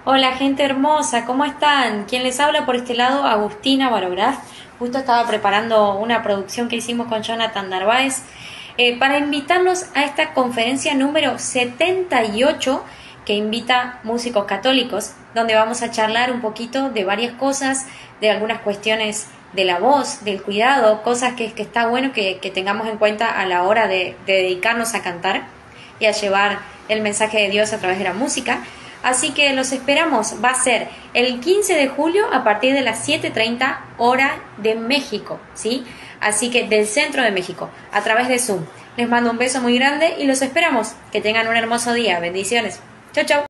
Hola gente hermosa, ¿cómo están? Quien les habla por este lado, Agustina Barograf. Justo estaba preparando una producción que hicimos con Jonathan Narváez para invitarlos a esta conferencia número 78 que invita músicos católicos, donde vamos a charlar un poquito de varias cosas, de algunas cuestiones de la voz, del cuidado, cosas que está bueno que tengamos en cuenta a la hora de dedicarnos a cantar y a llevar el mensaje de Dios a través de la música. Así que los esperamos, va a ser el 15 de julio a partir de las 7:30 hora de México, ¿sí? Así que del centro de México, a través de Zoom. Les mando un beso muy grande y los esperamos. Que tengan un hermoso día. Bendiciones. Chau, chau.